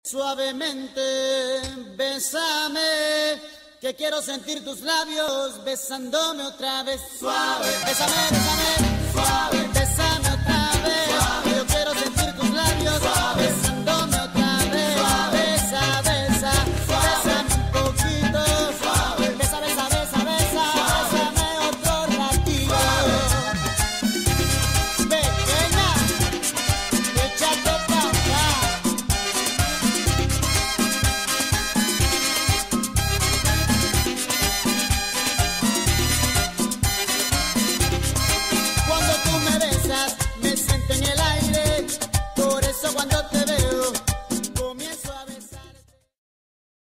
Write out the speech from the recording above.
Suavemente, bésame, que quiero sentir tus labios besándome otra vez. Suave, bésame, bésame, suave.